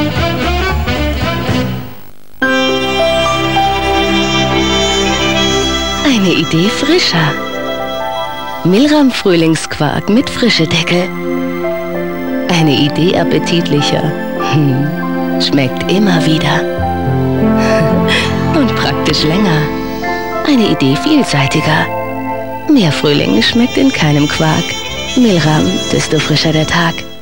Eine Idee frischer. Milram Frühlingsquark mit Frischedeckel. Eine Idee appetitlicher. Schmeckt immer wieder. Und praktisch länger. Eine Idee vielseitiger. Mehr Frühling schmeckt in keinem Quark. Milram, desto frischer der Tag.